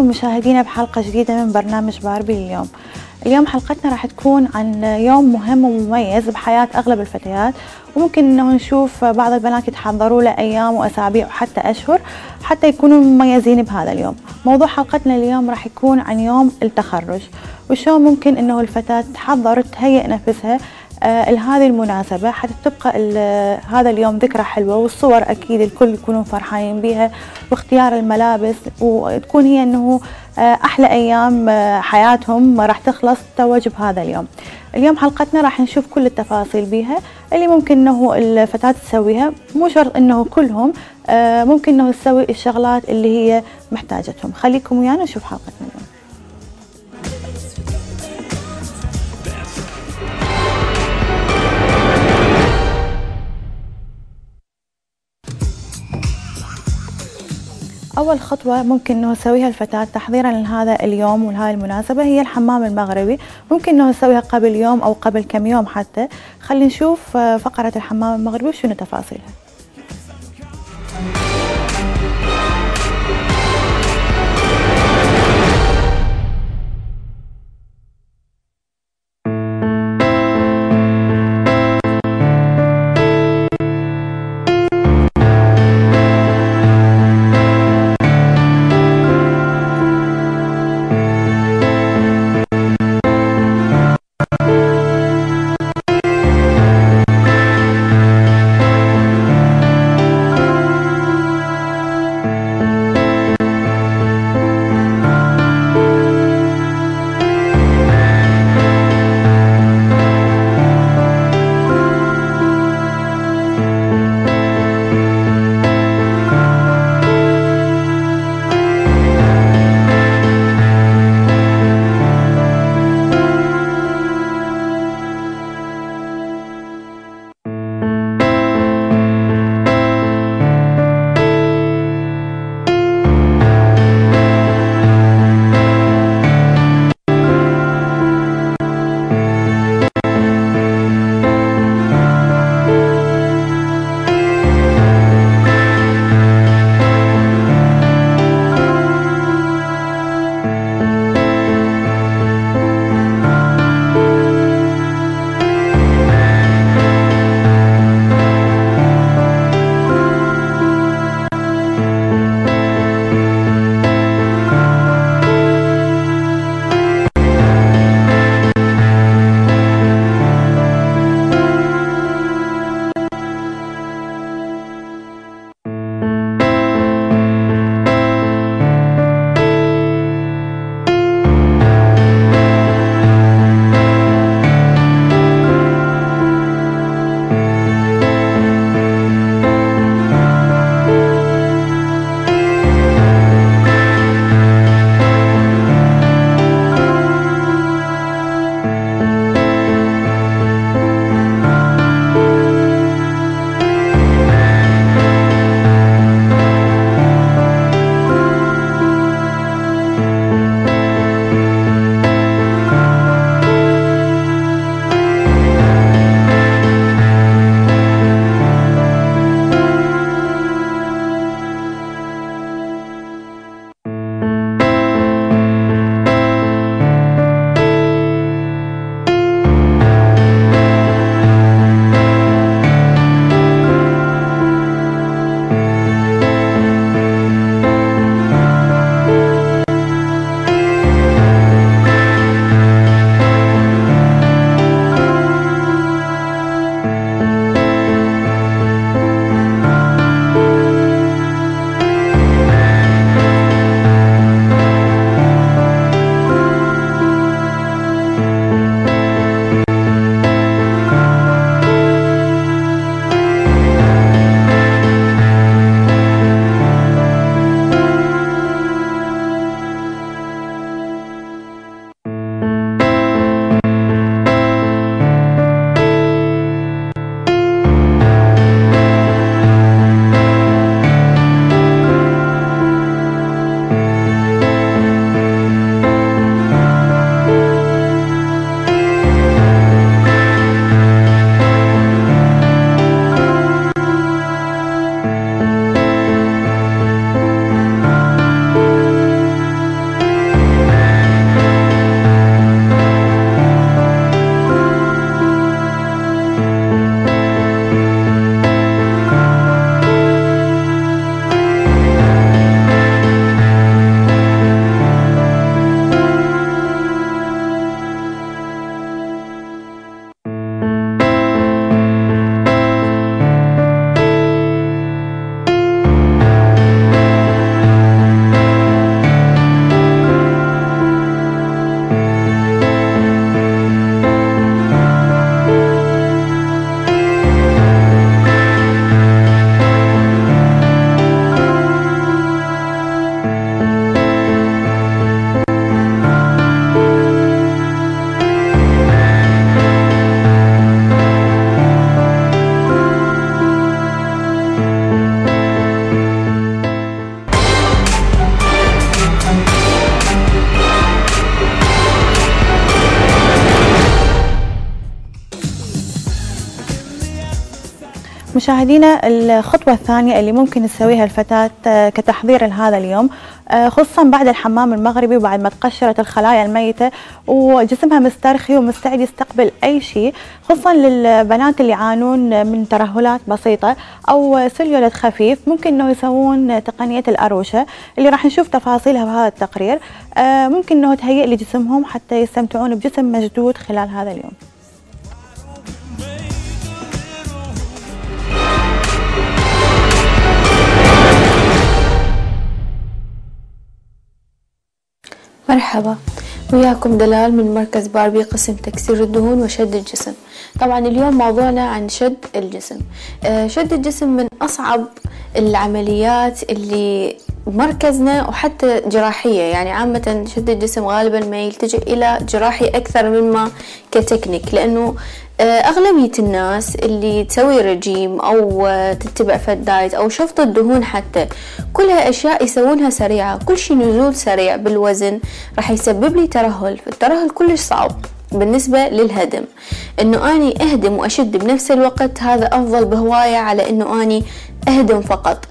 بكم مشاهدينا بحلقة جديدة من برنامج باربي اليوم. اليوم حلقتنا راح تكون عن يوم مهم ومميز بحياة أغلب الفتيات، وممكن إنه نشوف بعض البنات يتحضروا له أيام وأسابيع وحتى أشهر حتى يكونوا مميزين بهذا اليوم. موضوع حلقتنا اليوم راح يكون عن يوم التخرج، وشلون ممكن إنه الفتاة تحضر تهيئ نفسها لهذه المناسبة حتى تبقى هذا اليوم ذكرى حلوة، والصور أكيد الكل يكونوا فرحانين بها، واختيار الملابس، وتكون هي أنه أحلى أيام حياتهم راح تخلص تتوج بهذا اليوم. اليوم حلقتنا راح نشوف كل التفاصيل بيها اللي ممكن أنه الفتاة تسويها، مو شرط أنه كلهم، ممكن أنه تسوي الشغلات اللي هي محتاجتهم. خليكم ويانا نشوف حلقتنا اليوم. أول خطوة ممكن أنه تسويها الفتاة تحضيرا لهذا اليوم ولهذه المناسبة هي الحمام المغربي. ممكن أنه تسويها قبل يوم أو قبل كم يوم حتى. خلينا نشوف فقرة الحمام المغربي وشنو تفاصيلها. مشاهدينا، الخطوة الثانية اللي ممكن تسويها الفتاة كتحضير لهذا اليوم، خصوصا بعد الحمام المغربي وبعد ما تقشرت الخلايا الميتة وجسمها مسترخي ومستعد يستقبل أي شيء، خصوصا للبنات اللي يعانون من ترهلات بسيطة أو سليولة خفيف، ممكن إنه يسوون تقنية الأروشة اللي راح نشوف تفاصيلها بهذا التقرير. ممكن إنه تهيئ لجسمهم حتى يستمتعون بجسم مشدود خلال هذا اليوم. مرحبا، وياكم دلال من مركز باربي قسم تكسير الدهون وشد الجسم. طبعا اليوم موضوعنا عن شد الجسم. شد الجسم من أصعب العمليات اللي مركزنا وحتى جراحية، يعني عامة شد الجسم غالبا ما يلتجئ إلى جراحي أكثر مما كتكنيك، لأنه أغلبية الناس اللي تسوي رجيم أو تتبع فد دايت أو شفط الدهون حتى كلها أشياء يسوونها سريعة، كل شي نزول سريع بالوزن راح يسبب لي ترهل. الترهل كلش صعب بالنسبة للهدم، انه اني اهدم واشد بنفس الوقت هذا افضل بهواية على انه اني اهدم فقط.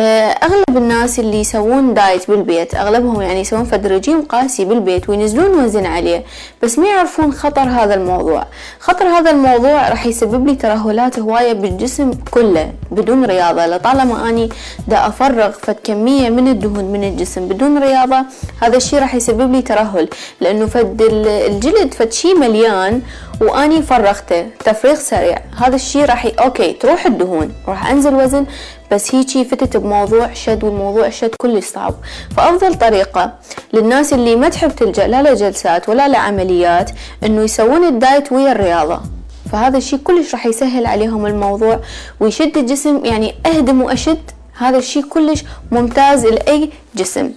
اغلب الناس اللي يسوون دايت بالبيت اغلبهم يعني يسوون فد رجيم قاسي بالبيت وينزلون وزن عليه، بس ما يعرفون خطر هذا الموضوع. خطر هذا الموضوع راح يسبب لي ترهلات هواية بالجسم كله بدون رياضة. لطالما اني دا افرغ فد كمية من الدهون من الجسم بدون رياضة، هذا الشيء راح يسبب لي ترهل، لانه فد الجلد فد شيء مليان واني فرغته تفريغ سريع. هذا الشيء راح اوكي تروح الدهون راح انزل وزن، بس هيجي فتت بموضوع شد، والموضوع شد كلش صعب. فافضل طريقة للناس اللي ما تحب تلجأ لا لجلسات ولا لعمليات انه يسوون الدايت ويا الرياضة، فهذا الشيء كلش راح يسهل عليهم الموضوع ويشد الجسم. يعني اهدم واشد، هذا الشيء كلش ممتاز لأي جسم.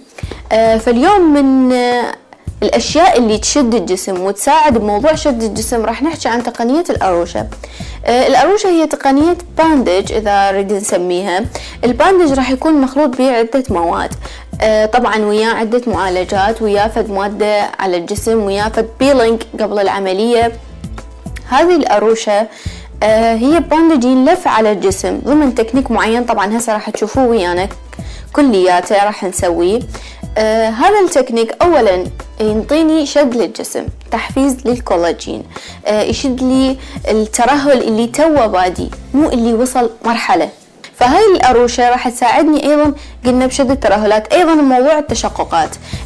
فاليوم من الأشياء اللي تشد الجسم وتساعد بموضوع شد الجسم راح نحكي عن تقنية الأروشة. الأروشة هي تقنية باندج إذا نريد نسميها. الباندج راح يكون مخلوط به عدة مواد، طبعا وياه عدة معالجات، وياه فد مادة على الجسم، وياه فد بيلينج قبل العملية. هذه الأروشة هي باندج ينلف على الجسم ضمن تكنيك معين، طبعا هسه راح تشوفوه ويانا كلياته راح نسويه. هذا التكنيك اولا ينطيني شد للجسم، تحفيز للكولاجين، يشد لي الترهل اللي توه بادي مو اللي وصل مرحلة. فهاي الأروشة راح تساعدني أيضا قلنا بشد الترهلات. أيضا موضوع التشققات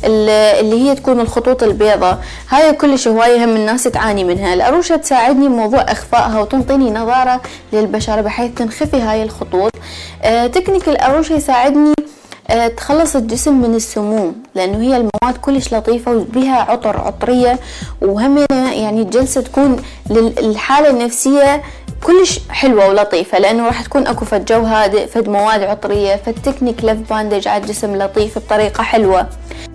اللي هي تكون الخطوط البيضاء، هاي كلش هواية هم الناس تعاني منها. الأروشة تساعدني بموضوع إخفائها وتنطيني نظارة للبشرة بحيث تنخفي هاي الخطوط. تكنيك الأروشة يساعدني تخلص الجسم من السموم، لأنه هي المواد كلش لطيفة وبها عطرية، وهم يعني الجلسة تكون للحالة النفسية كلش حلوة ولطيفة، لأنه راح تكون أكو فد جو هادئ، فد مواد عطرية، فد تكنيك لف باندج على الجسم لطيف بطريقة حلوة.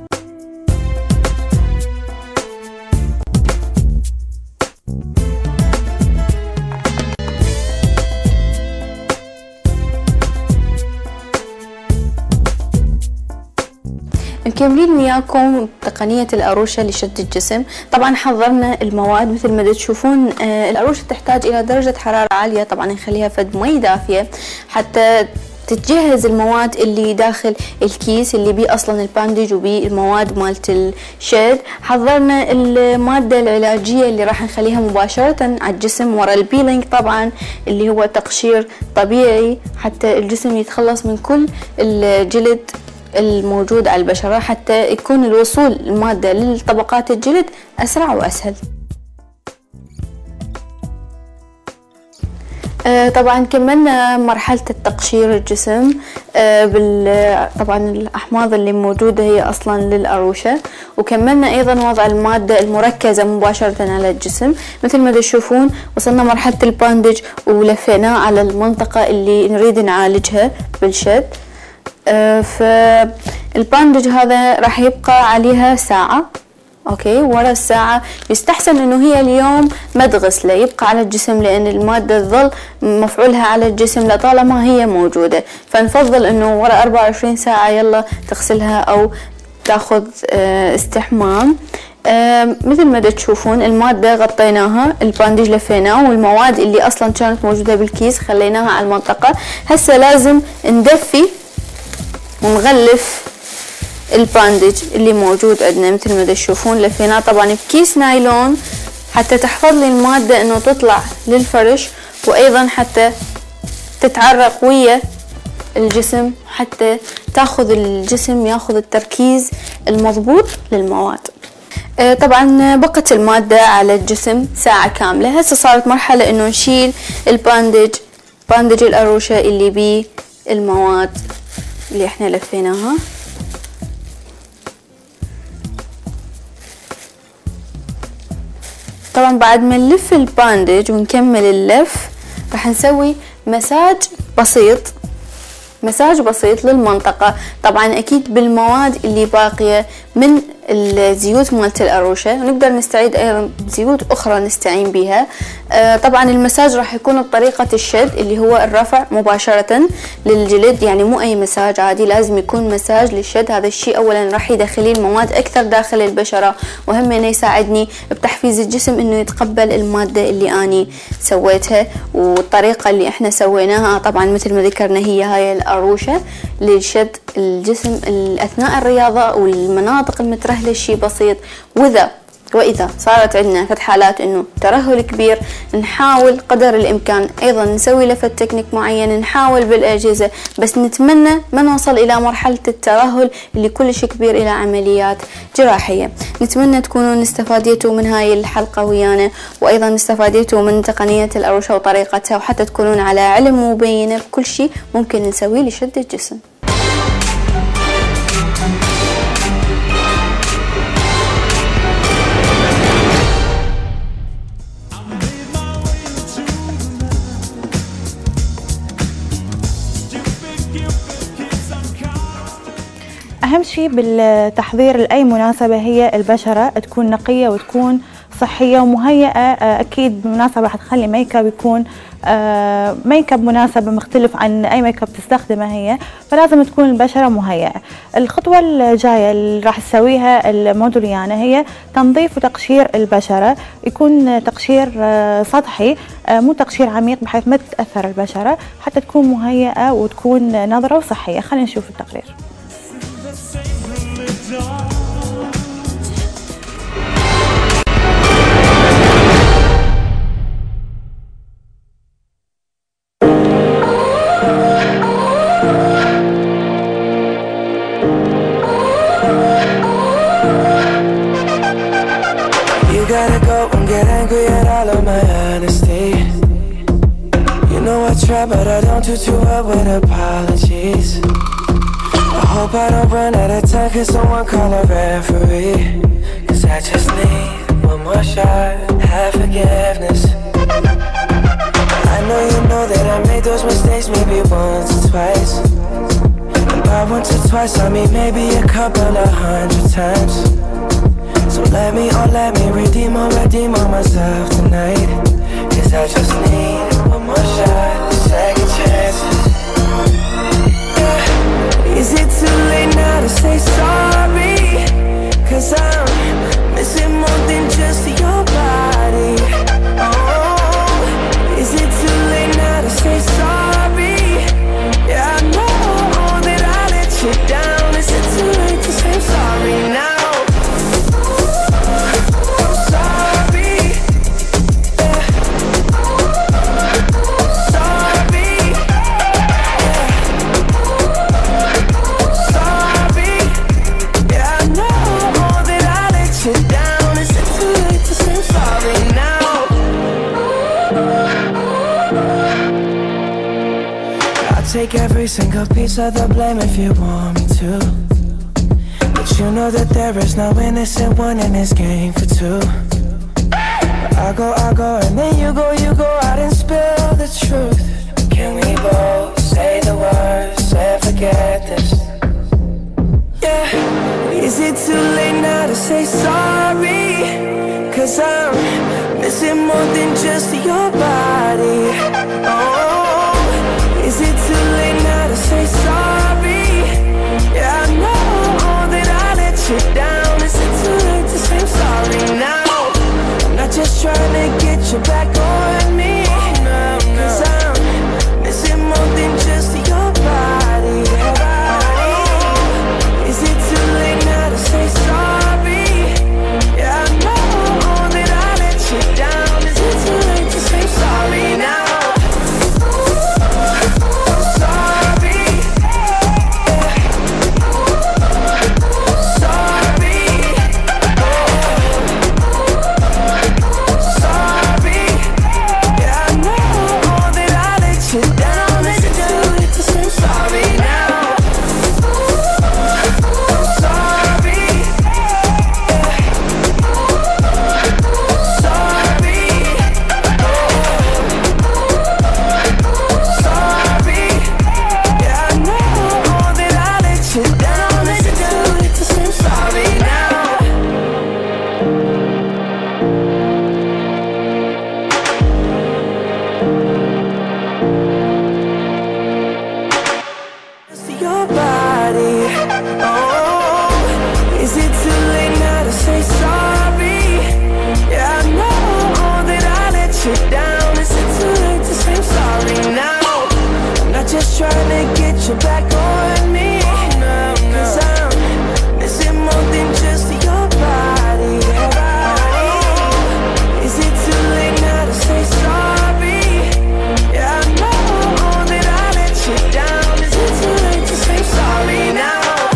مكملين وياكم تقنية الأروشة لشد الجسم. طبعا حضرنا المواد مثل ما تشوفون. الأروشة تحتاج إلى درجة حرارة عالية، طبعا نخليها فد مي دافية حتى تتجهز المواد اللي داخل الكيس اللي بيه اصلا الباندج وبيه المواد مالت الشد. حضرنا المادة العلاجية اللي راح نخليها مباشرة على الجسم ورا البيلينج، طبعا اللي هو تقشير طبيعي حتى الجسم يتخلص من كل الجلد الموجود على البشرة، حتى يكون الوصول المادة للطبقات الجلد أسرع وأسهل. طبعا كملنا مرحلة التقشير الجسم طبعا الأحماض اللي موجودة هي أصلا للأروشة، وكملنا أيضا وضع المادة المركزة مباشرة على الجسم. مثل ما تشوفون وصلنا مرحلة الباندج ولفيناه على المنطقة اللي نريد نعالجها بالشد. فالباندج هذا راح يبقى عليها ساعة، اوكي. ورا الساعة يستحسن انه هي اليوم ما تغسله، يبقى على الجسم، لان المادة تظل مفعولها على الجسم لطالما هي موجودة. فنفضل انه ورا 24 ساعة يلا تغسلها او تاخذ استحمام. مثل ما تشوفون المادة غطيناها، الباندج لفيناه، والمواد اللي اصلا كانت موجودة بالكيس خليناها على المنطقة. هسه لازم ندفي ونغلف الباندج اللي موجود عندنا. مثل ما تشوفون لفيناه طبعا بكيس نايلون حتى تحفظ لي المادة انه تطلع للفرش، وايضا حتى تتعرق ويا الجسم، حتى تاخذ الجسم ياخذ التركيز المضبوط للمواد. طبعا بقت المادة على الجسم ساعة كاملة. هسه صارت مرحلة انه نشيل باندج الأروشة اللي بيه المواد اللي احنا لفيناها. طبعا بعد ما نلف الباندج ونكمل اللف راح نسوي مساج بسيط للمنطقة، طبعا اكيد بالمواد اللي باقية من الزيوت مالت الأروشة، ونقدر نستعيد ايضا زيوت اخرى نستعين بها. طبعا المساج راح يكون بطريقة الشد اللي هو الرفع مباشرة للجلد، يعني مو اي مساج عادي، لازم يكون مساج للشد. هذا الشيء اولا راح يدخل لي المواد اكثر داخل البشرة، وهم يساعدني بتحفيز الجسم انه يتقبل المادة اللي اني سويتها. والطريقة اللي احنا سويناها طبعا مثل ما ذكرنا هي هاي الأروشة لشد الجسم اثناء الرياضة والمناطق المترهلة، شيء بسيط. وإذا صارت عندنا حالات إنه ترهل كبير، نحاول قدر الإمكان أيضا نسوي لفة تكنيك معين، نحاول بالأجهزة، بس نتمنى ما نوصل إلى مرحلة الترهل اللي كلش كبير إلى عمليات جراحية. نتمنى تكونوا استفاديتوا من هاي الحلقة ويانا، وأيضا استفاديتوا من تقنية الأروشة وطريقتها، وحتى تكونون على علم مبينة بكل شيء ممكن نسويه لشد الجسم. أهم شيء بالتحضير لأي مناسبة هي البشرة تكون نقية وتكون صحية ومهيئة. أكيد بمناسبة راح تخلي ميك اب يكون ميك اب مناسبة مختلف عن أي ميك اب تستخدمه هي، فلازم تكون البشرة مهيئة. الخطوة الجاية اللي راح تسويها المودوليانا هي تنظيف وتقشير البشرة، يكون تقشير سطحي مو تقشير عميق بحيث ما تتأثر البشرة، حتى تكون مهيئة وتكون نظرة وصحية. خلينا نشوف التقرير. Gotta go and get angry at all of my honesty. You know I try but I don't do too well with apologies. I hope I don't run out of time, cause someone call a referee. Cause I just need one more shot, have forgiveness. I know that I made those mistakes maybe once or twice. And by once or twice I mean maybe a couple of 100 times. So let me redeem on myself tonight. Cause I just need one more shot, second chances. Yeah. Is it too late now to say sorry? Cause I'm missing more than just your body. Oh, is it too late now to say sorry? Yeah, I know that I let you down. Is it too late to say sorry now? Take every single piece of the blame if you want me to, but you know that there is no innocent one in this game for two. I go, and then you go out and spill the truth. Can we both say the words and forget this? Yeah, is it too late now to say sorry? Cause I'm missing more than just your body. Oh, is it too late now to say sorry? Yeah, I know that I let you down. Is it too late to say sorry? trying to get you back on me. Cause I'm missing more than just your body. Is it too late now to say sorry? Yeah, I know that I let you down. Is it too late to say sorry now?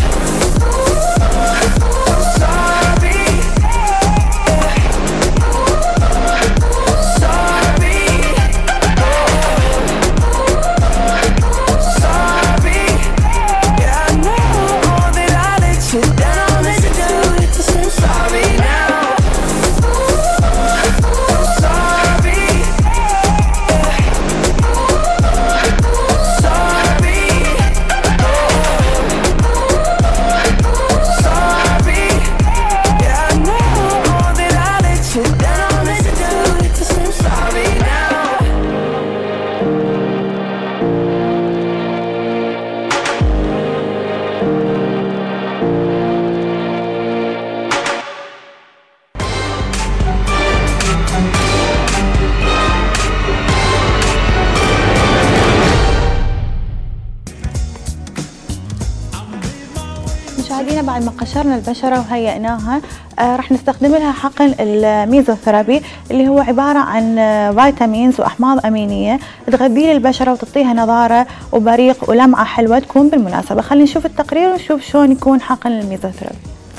مشاهدينا، بعد ما قشرنا البشرة وهيئناها راح نستخدم لها حقن الميزوثيرابي اللي هو عبارة عن فيتامينز وأحماض أمينية تغذي البشرة وتعطيها نضارة وبريق ولمعة حلوة تكون بالمناسبة. خلينا نشوف التقرير ونشوف شلون يكون حقن الميزوثيرابي.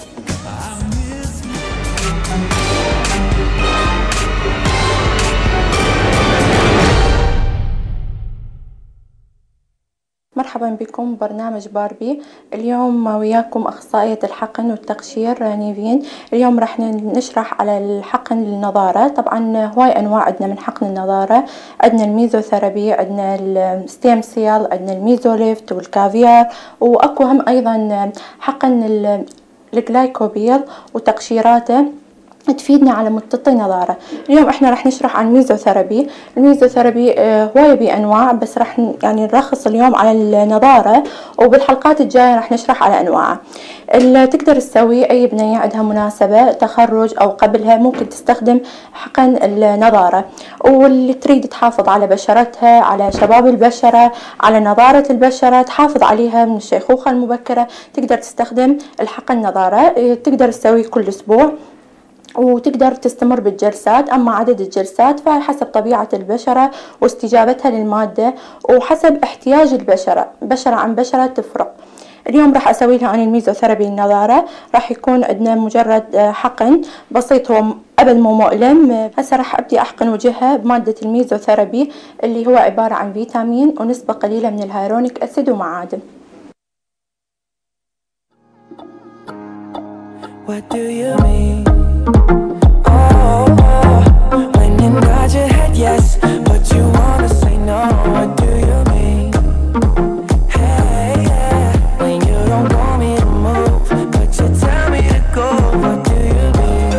مرحبا بكم برنامج باربي. اليوم وياكم أخصائية الحقن والتقشير نيفين. اليوم راح نشرح على الحقن للنضارة. طبعا هواي أنواع عندنا من حقن النضارة، عندنا الميزوثيرابي، عندنا الستيم سيل، عندنا الميزوليفت والكافيار، وأكو هم أيضا حقن الجلايكوبيل وتقشيراته تفيدنا على متطي نظارة. اليوم احنا راح نشرح عن الميزوثيرابي. الميزوثيرابي هواية بأنواع، بس راح يعني نرخص اليوم على النظارة، وبالحلقات الجاية راح نشرح على أنواعه. اللي تقدر تسويه أي بنية عندها مناسبة تخرج أو قبلها ممكن تستخدم حقن النظارة، واللي تريد تحافظ على بشرتها، على شباب البشرة، على نضارة البشرة، تحافظ عليها من الشيخوخة المبكرة، تقدر تستخدم الحقن النظارة. تقدر تسويه كل أسبوع وتقدر تستمر بالجلسات. أما عدد الجلسات فحسب طبيعة البشرة واستجابتها للمادة وحسب احتياج البشرة، بشرة عن بشرة تفرق. اليوم راح أسوي لها أنا الميزوثيرابي النظارة. راح يكون عندنا مجرد حقن بسيط، هو أبد مو مؤلم. هسه راح أبدي أحقن وجهها بمادة الميزوثيرابي اللي هو عبارة عن فيتامين ونسبة قليلة من الهيرونيك أسيد ومعادن. What do you mean? When you nod your head yes, but you wanna say no. What do you mean? Hey, yeah. When you don't want me to move, but you tell me to go. What do you mean?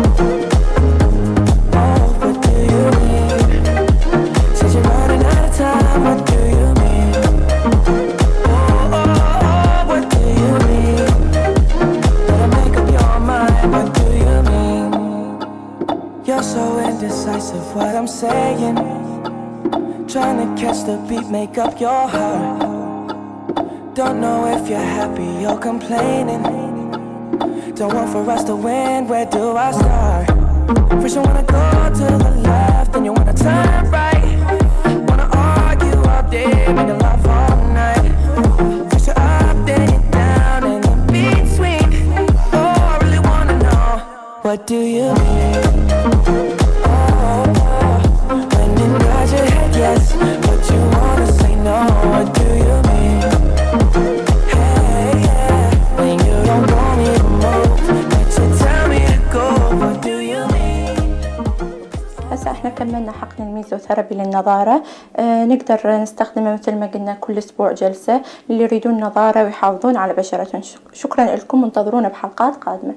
Oh, what do you mean? Said you're running out of time. What do you mean? Oh, what do you mean? Better make up your mind. What do you mean? You're so indecisive, what I'm saying. Trying to catch the beat, make up your heart. Don't know if you're happy or complaining. Don't want for us to win, where do I start? First you wanna go to the left, then you wanna turn right. Wanna argue all day, making love all night. First you're up, then you're down, and in between. Oh, I really wanna know, what do you mean? When you nod your head yes, but you wanna say no. What do you mean? Hey, yeah. When you don't want me to move, but you tell me to go. What do you mean? هسه احنا كملنا حقن الميزوثيرابي للنظارة. نقدر نستخدمه مثل ما قلنا كل اسبوع جلسة اللي يريدون نظارة ويحافظون على بشرتهم. شكرا لكم، انتظرونا بحلقات قادمة.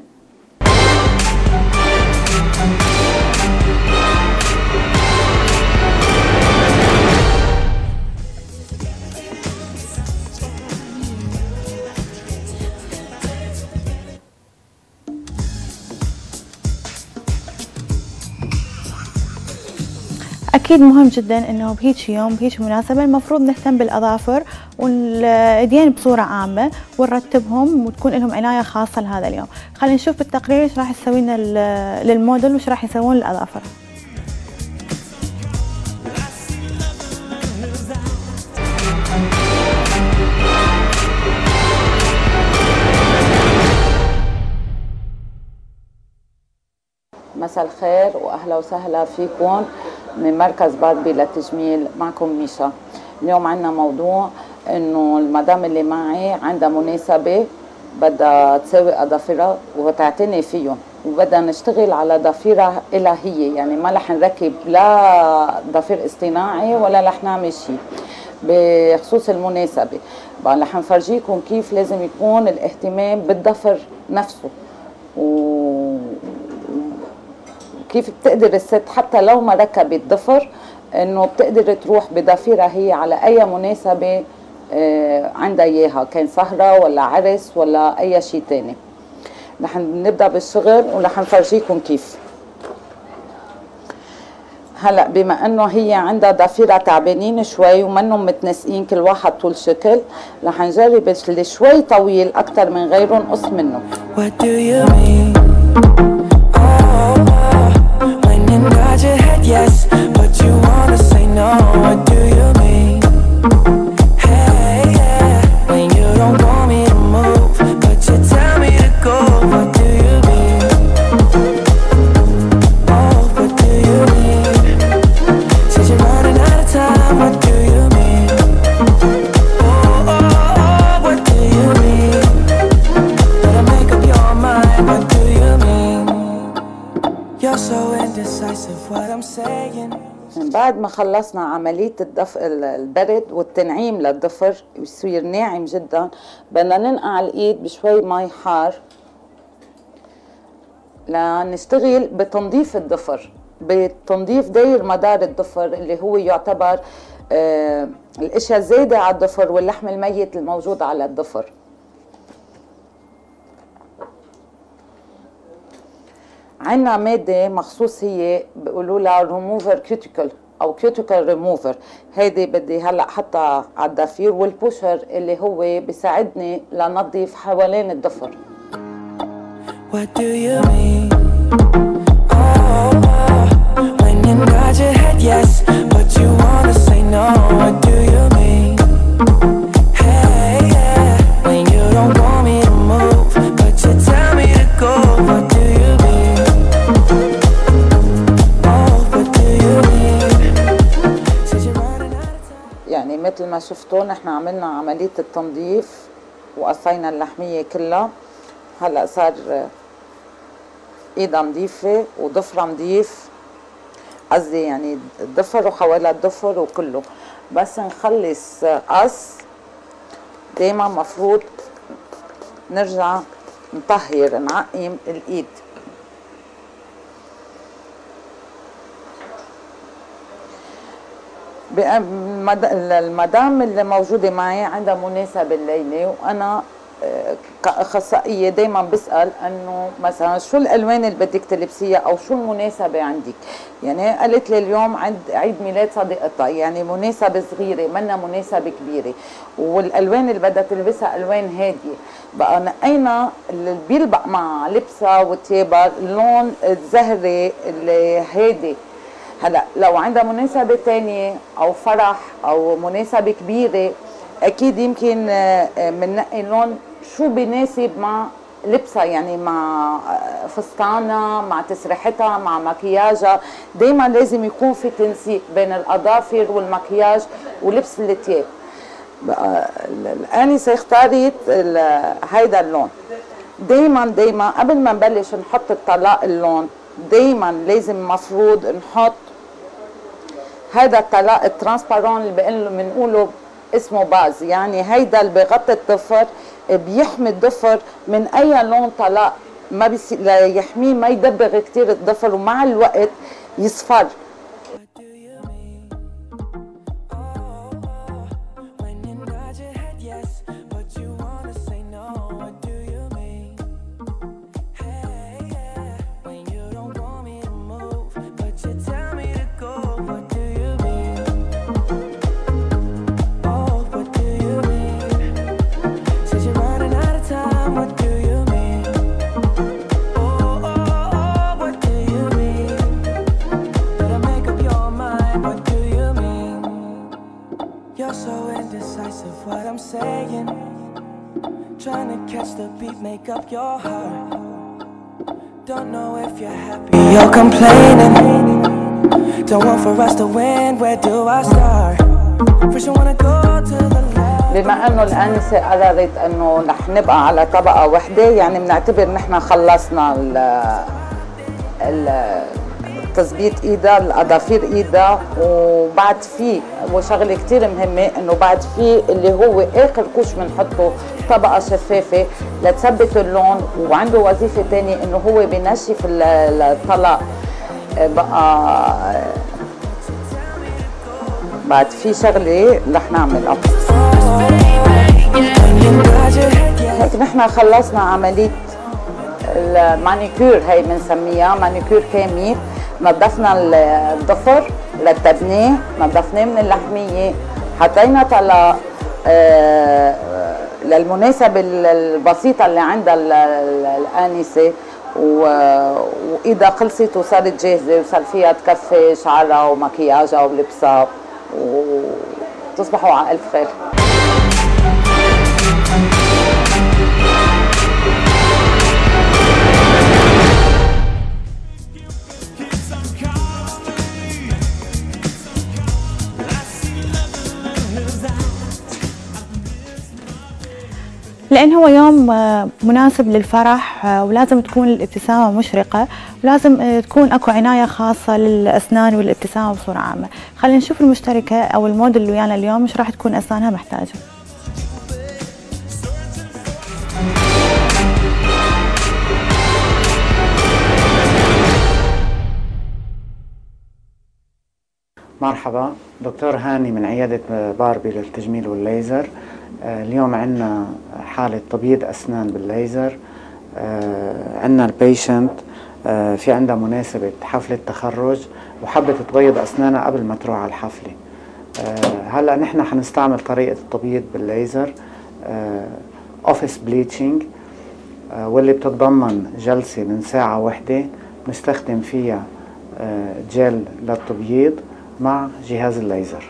أكيد مهم جدا إنه بهيج يوم بهيج مناسبة المفروض نهتم بالأظافر والإيدين بصورة عامة ونرتبهم وتكون لهم عناية خاصة لهذا اليوم. خلينا نشوف بالتقرير إيش راح يسوي لنا للموديل وإيش راح يسوون للأظافر. مساء الخير واهلا وسهلا فيكم من مركز باربي للتجميل. معكم ميشا. اليوم عندنا موضوع انه المدام اللي معي عندها مناسبه بدها تساوي اظافرها وتعتني فيهم وبدها نشتغل على ضفيرها إلها هي، يعني ما رح نركب لا ضفير اصطناعي ولا رح نعمل شيء بخصوص المناسبه. بقى رح نفرجيكم كيف لازم يكون الاهتمام بالضفر نفسه كيف بتقدر الست حتى لو ما ركبت ضفر انه بتقدر تروح بضفيرها هي على اي مناسبه عندها اياها، كان سهره ولا عرس ولا اي شيء تاني. رح نبدا بالشغل ورح نفرجيكم كيف. هلا بما انه هي عندها ضفيرها تعبانين شوي ومنهم متناسقين كل واحد طول شكل، رح نجرب اللي شوي طويل اكثر من غيره نقص منه. Nod your head yes, but you wanna say no. What do you mean? Hey, yeah. When you don't want me to move, but you tell me to go. What do you mean? Oh, what do you mean? Said you're running out of time. What do you mean? Oh, oh, oh, what do you mean? Better make up your mind. What do you mean? You're so indecisive what I'm saying. بعد ما خلصنا عملية البرد والتنعيم للضفر يصير ناعم جدا، بدنا ننقع الايد بشوي مي حار لنشتغل بتنظيف الضفر، بتنظيف داير مدار الضفر اللي هو يعتبر الاشياء الزايدة على الضفر واللحم الميت الموجود على الضفر. عنا مادة مخصوص هي بيقولوا لها ريموفر كيوتيكل او كيوتيكل ريموفر، هيدي بدي هلا حطها على الضفير، والبوشر اللي هو بيساعدني لنظف حوالين الضفر. What do you mean? Oh, when you nod your head yes, but you wanna say no. What do you mean? Hey, yeah. When you don't want me to move, but you tell me to go. What do you mean? يعني مثل ما شفتوا نحن عملنا عملية التنظيف وقصينا اللحمية كلها. هلا صار ايدها نظيفة وضفرها نظيف، قصدي يعني الضفر وحوالي الضفر وكله. بس نخلص قص دايما مفروض نرجع نطهر نعقم الايد. المدام اللي موجوده معي عندها مناسبه الليله، وانا كاخصائيه دائما بسال انه مثلا شو الالوان اللي بدك تلبسيها او شو المناسبه عندك. يعني قالت لي اليوم عيد ميلاد صديقتها، يعني مناسبه صغيره منا مناسبه كبيره، والالوان اللي بدها تلبسها الوان هاديه. بقى نقينا اللي بيلبق مع لبسها وثيابها اللون الزهري اللي هادي. هلا لو عندها مناسبة تانية أو فرح أو مناسبة كبيرة أكيد يمكن مننقي لون شو بيناسب مع لبسها، يعني مع فستانها مع تسريحتها مع مكياجها. دايما لازم يكون في تنسيق بين الأظافر والمكياج ولبس الثياب. بقى الآنسة اختارت هيدا اللون. دايما قبل ما نبلش نحط الطلاق اللون دايما لازم مفروض نحط هذا الطلاق الترانسبارون اللي بنقوله اسمه باز، يعني هيدا اللي بغطي الضفر بيحمي الضفر من اي لون طلاق، ما يحميه ما يدبغ كتير الضفر ومع الوقت يصفر. What do Trying to catch the beat, make up your heart. Don't know if you're happy, you're complaining. Don't want for us to win, where do I start? First you wanna go to the left. بما انه الآنسة قررت انه رح نبقى على طبقة وحدة، يعني بنعتبر نحن خلصنا تثبيت ايدها، الاظافير ايدها، وبعد في وشغله كثير مهمه انه بعد في اللي هو اخر كوش بنحطه طبقه شفافه لتثبت اللون، وعنده وظيفه ثانيه انه هو بنشف الطلاق. بقى بعد في شغله رح نعملها هيك. نحن خلصنا عمليه المانيكير، هي بنسميها مانيكير كامل. نظفنا الضفر، رتبناه، نظفناه من اللحميه، حطينا طلاق للمناسبه البسيطه اللي عندها الآنسة، واذا خلصت وصارت جاهزه وصار فيها تكفي شعرها ومكياجها ولبسها، وتصبحوا على الف خير. لأن هو يوم مناسب للفرح، ولازم تكون الابتسامة مشرقة، ولازم تكون أكو عناية خاصة للأسنان والابتسامة بصورة عامة. خلينا نشوف المشتركة أو الموديل اللي ويانا اليوم مش راح تكون أسنانها محتاجة. مرحبا، دكتور هاني من عيادة باربي للتجميل والليزر. اليوم عندنا حالة تبييض أسنان بالليزر. عندنا البيشنت في عندها مناسبة حفلة تخرج وحبت تبيض أسنانها قبل ما تروح على الحفلة. هلأ نحن حنستعمل طريقة التبييض بالليزر اوفيس بليتشنج، واللي بتتضمن جلسة من ساعة واحدة نستخدم فيها جل للتبييض مع جهاز الليزر.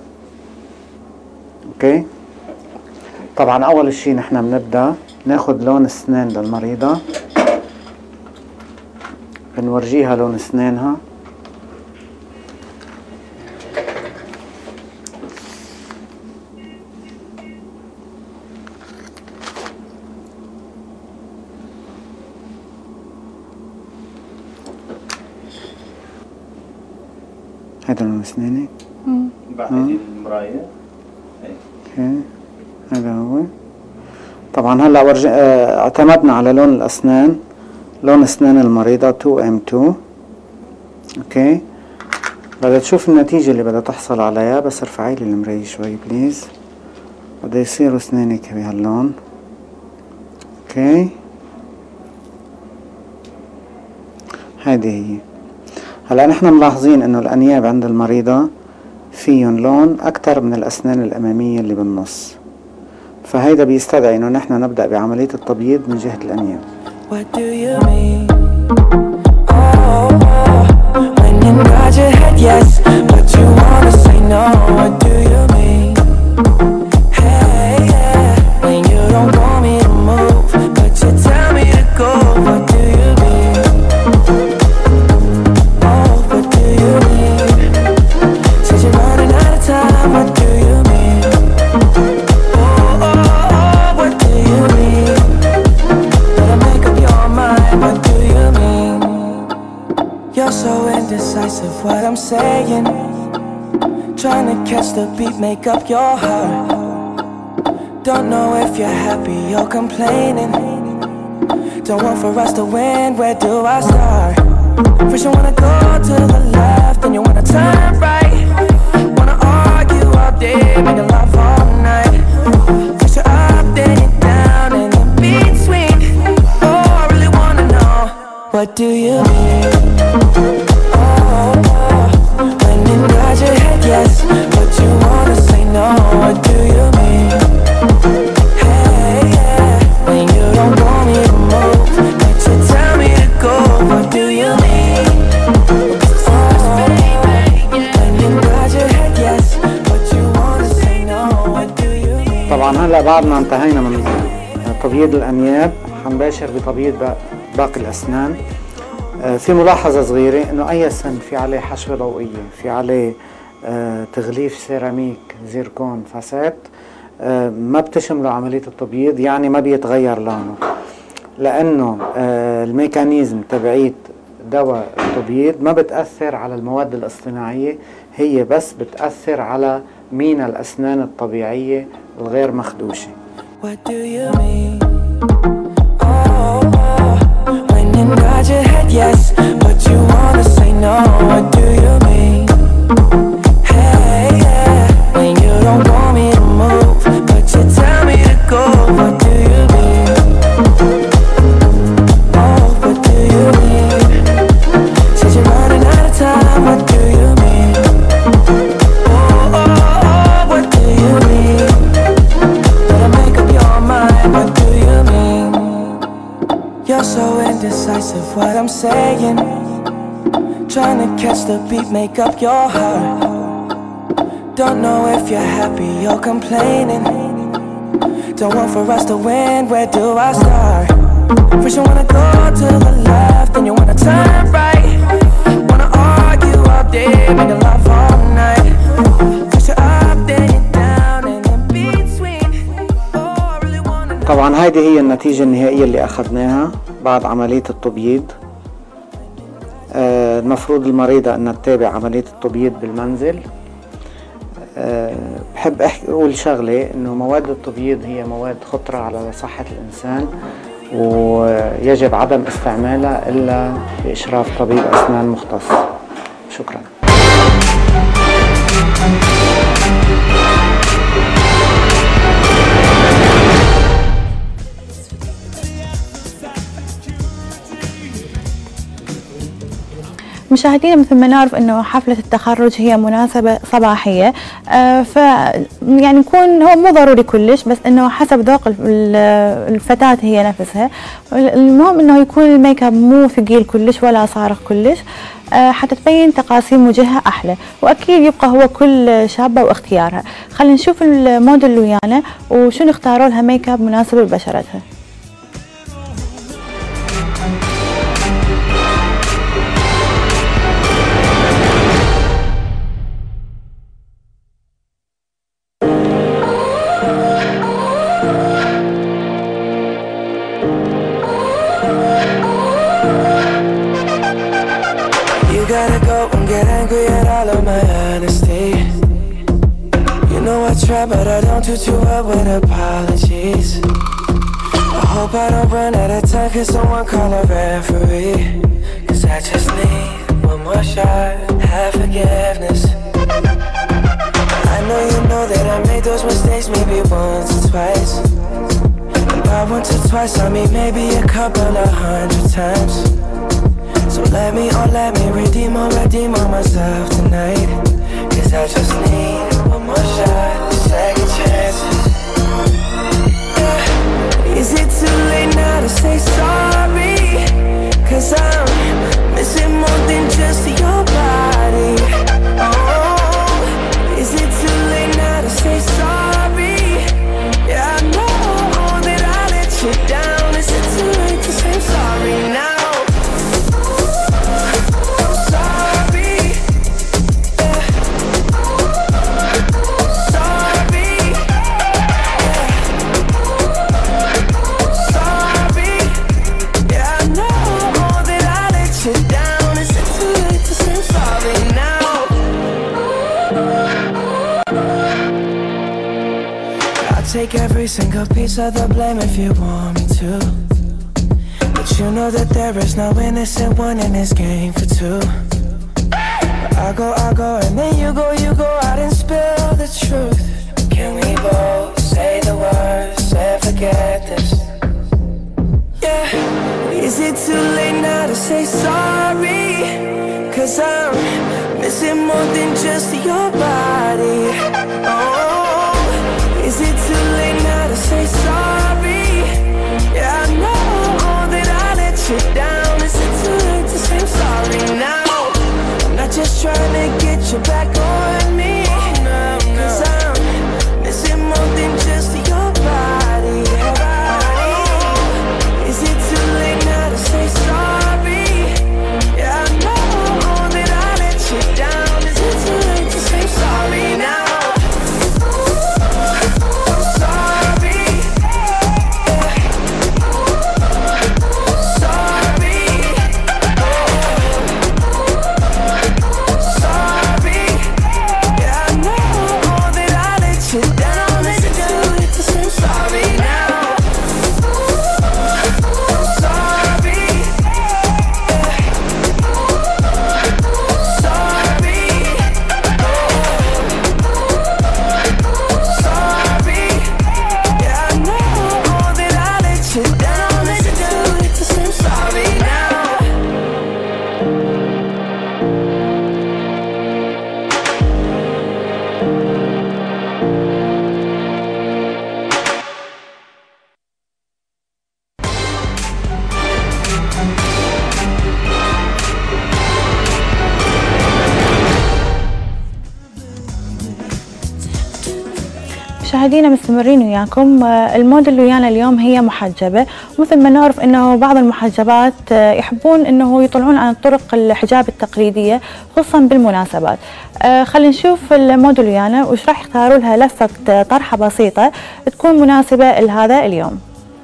اوكي، طبعا اول شيء نحن بنبدا ناخذ لون اسنان للمريضه، بنورجيها لون اسنانها، هذا لون اسناني. بعد المرايه. اوكي، هذا هو. طبعا هلا اعتمدنا على لون الاسنان، لون اسنان المريضه 2M2. اوكي، بدها تشوف النتيجه اللي بدها تحصل عليها. بس ارفعي لي المرايه شوي بليز. بده يصيروا اسنانك بهاللون. اوكي، هذه هي. هلا نحن ملاحظين انه الانياب عند المريضه فيهم لون اكثر من الاسنان الاماميه اللي بالنص، فهيدا بيستدعي انه نحن نبدا بعمليه التبييض من جهه الانياب. What do you mean? When you nod your head yes, but you wanna say no. What do you mean? Hey, yeah. When you don't want me to move, but you tell me to go. What do you mean? Oh, what do you mean? Said you're running out of time. What do you mean? Oh, what do you mean? Better make up your mind. What do you mean? You're so indecisive. What I'm saying. Trying to catch the beat, make up your heart. Don't know if you're happy, you're complaining. Don't want for us to win, where do I start? First you wanna go to the left, then you wanna turn right. Wanna argue all day, making love all night. First you're up, then you're down, and in between. Oh, I really wanna know, what do you mean? Oh, when you nod your head yes, but you wanna say no. What do you mean? Hey, yeah. When you don't want me to move, but you tell me to go. What do you mean? Oh, when you nod your head yes, but you wanna say no. What do you mean? طبعا هلا بعد ما انتهينا من تبييض الأنياب حنباشر بتبييض باقي الأسنان. في ملاحظة صغيرة إنه أي سن في عليه حشوة ضوئية، في عليه تغليف سيراميك، زيركون، فاسات، ما بتشمله عملية التبييض، يعني ما بيتغير لونه، لأنه الميكانيزم تبعيت دواء التبييض ما بتأثر على المواد الاصطناعية، هي بس بتأثر على مينا الأسنان الطبيعية الغير مخدوشة. What do you mean? When you nod your head yes, but you wanna say no. What do you mean? Hey, yeah. When you don't want me to move, but you tell me to go. What do you mean? Oh, what do you mean? Said you're running out of time. What do you mean? Oh, what do you mean? Better make up your mind. What do you mean? You're so indecisive. What I'm saying, trying to catch the beat, make up your heart. Don't know if you're happy or complaining. Don't want for us to win. Where do I start? First you wanna go to the left, then you wanna turn right. Wanna argue all day, make love all night. First you're up, then you're down, and in between. Oh, I really wanna know. طبعا هيدي هي النتيجة النهائية اللي أخذناها بعد عملية التبييض. المفروض المريضة أنها تتابع عملية التبييض بالمنزل. بحب أقول شغلة، إنه مواد التبييض هي مواد خطرة على صحة الإنسان، ويجب عدم استعمالها إلا بإشراف طبيب أسنان مختص. شكرا. مشاهدينا، مثل ما نعرف انه حفلة التخرج هي مناسبة صباحية، ف يعني يكون هو مو ضروري كلش، بس انه حسب ذوق الفتاة هي نفسها. المهم انه يكون الميك اب مو ثقيل كلش ولا صارخ كلش، حتى تبين تقاسيم وجهها احلى، واكيد يبقى هو كل شابة واختيارها. خلينا نشوف الموديل اللي ويانا وشنو اختاروا لها ميك اب مناسب لبشرتها. Gotta go and get angry at all of my honesty. You know I try, but I don't do too well with apologies. I hope I don't run out of time, cause someone call a referee. Cause I just need one more shot, have forgiveness. I know you know that I made those mistakes maybe once or twice. And by once or twice I mean maybe a couple of 100 times. So let me redeem on myself tonight. Cause I just need one more shot, second chances. Yeah. Is it too late now to say sorry? Cause I'm missing more than just your body. Oh, is it too late now to say sorry? Yeah, I know that I let you down. Is it too late to say sorry now? Take every single piece of the blame if you want me to, but you know that there is no innocent one in this game for two. I go, and then you go out and spill the truth. Can we both say the words and forget this? Yeah. Is it too late now to say sorry? Cause I'm missing more than just your body. Oh, is it too late now to say sorry? Yeah, I know that I let you down. Is it too late to say I'm sorry now? I'm not just trying to get you back on me. Cause I'm missing more than just your body. مشاهدينا مستمرين وياكم. الموديل اللي ويانا اليوم هي محجبة، مثل ما نعرف انه بعض المحجبات يحبون انه يطلعون عن طرق الحجاب التقليدية خصوصا بالمناسبات. خلينا نشوف الموديل ويانا وش راح يختاروا لها لفة طرحة بسيطة تكون مناسبة لهذا اليوم.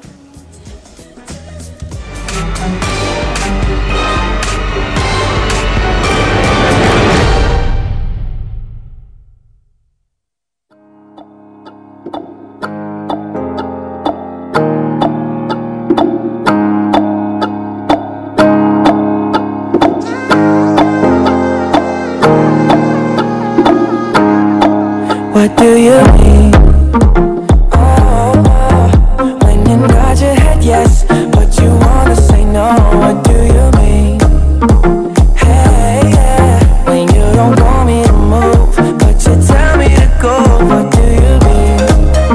What do you mean? Oh, when you nod your head yes, but you wanna say no. What do you mean? Hey, yeah, when you don't want me to move, but you tell me to go. What do you mean?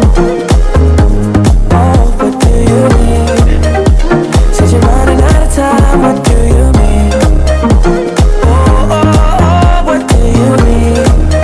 Oh, what do you mean? Said you're running out of time. What do you mean? Oh, what do you mean?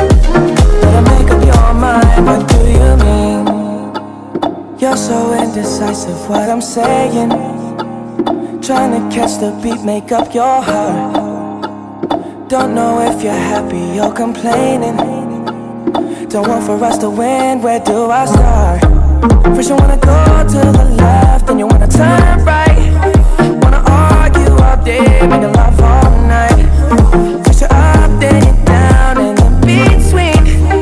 What do you mean? You're so indecisive, what I'm saying. Trying to catch the beat, make up your heart. Don't know if you're happy or complaining. Don't want for us to win, where do I start? First you wanna go to the left, then you wanna turn right. Wanna argue all day, making love all night. First you're up, then you're down, and in between.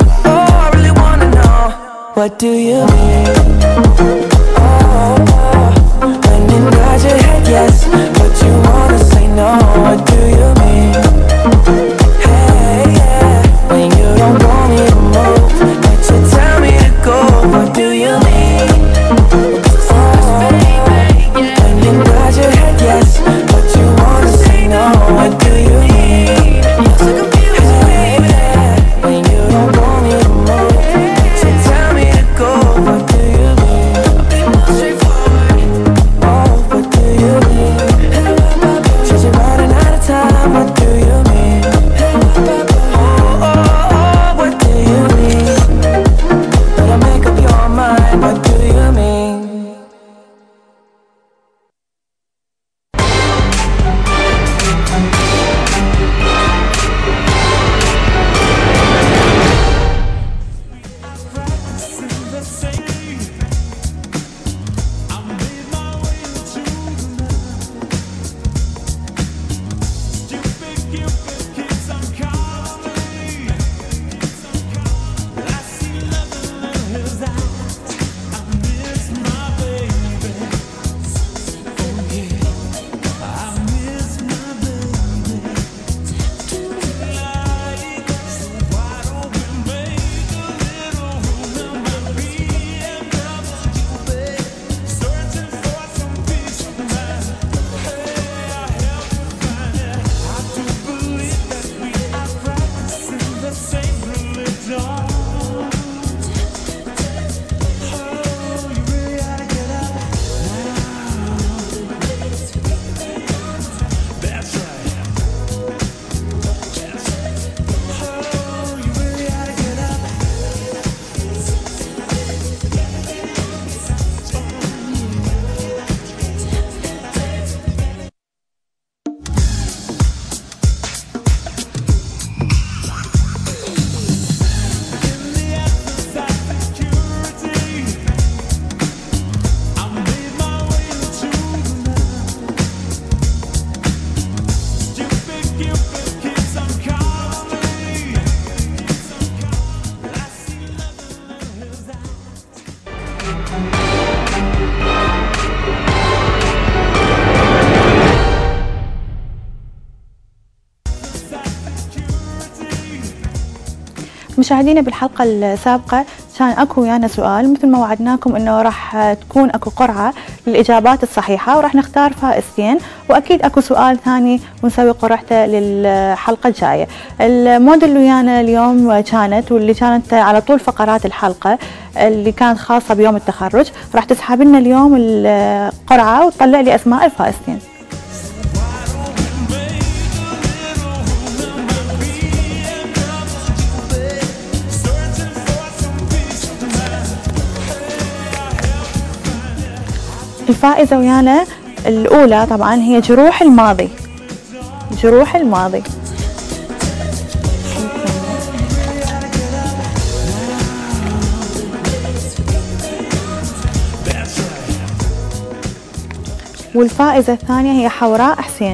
What do you mean? Oh, when you nod your head yes, but you wanna say no. What do you mean? Hey, yeah, when you don't want me to move, but you tell me to go. What do you mean? Oh, when you nod your head yes, but you wanna say no. What do you mean? Hey, yeah, when you don't want me to move, what do you mean? I'll be more straightforward. Oh, what do you mean? Said you're running out of time. What do you mean? Oh, what do you mean? Better make up your mind. What do you mean? مشاهدينا بالحلقة السابقة كان اكو ويانا سؤال، مثل ما وعدناكم انه راح تكون اكو قرعة للاجابات الصحيحة وراح نختار فائزتين، واكيد اكو سؤال ثاني ونسوي قرعته للحلقة الجاية. الموديل اللي ويانا اليوم كانت واللي كانت على طول فقرات الحلقة اللي كانت خاصة بيوم التخرج، راح تسحب لنا اليوم القرعة وتطلع لي اسماء الفائزتين. والفائزة ويانا الأولى طبعا هي جروح الماضي. جروح الماضي. والفائزة الثانية هي حوراء حسين.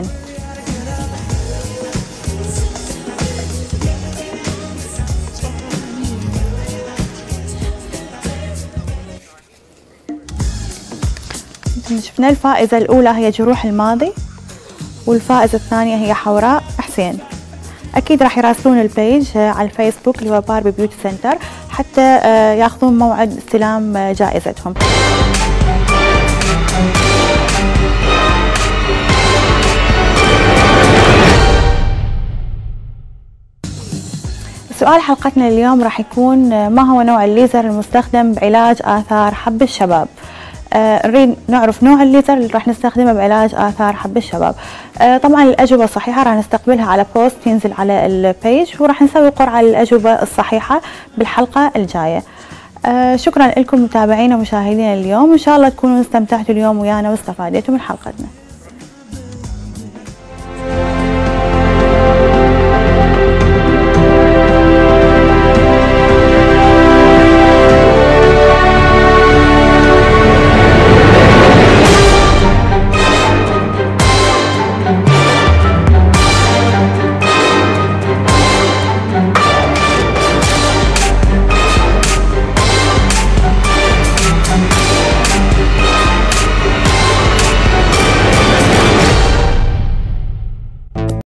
شفنا الفائزة الأولى هي جروح الماضي، والفائزة الثانية هي حوراء حسين. أكيد راح يراسلون البيج على الفيسبوك اللي هو باربي بيوتي سنتر حتى ياخذون موعد استلام جائزتهم. سؤال حلقتنا اليوم راح يكون ما هو نوع الليزر المستخدم بعلاج آثار حب الشباب؟ نريد نعرف نوع الليزر اللي راح نستخدمه بعلاج آثار حب الشباب. طبعا الأجوبة الصحيحة راح نستقبلها على بوست ينزل على البيج، وراح نسوي قرعة للأجوبة الصحيحة بالحلقة الجاية. شكرا لكم متابعينا ومشاهدينا اليوم، وإن شاء الله تكونوا استمتعتوا اليوم ويانا واستفادتوا من حلقتنا.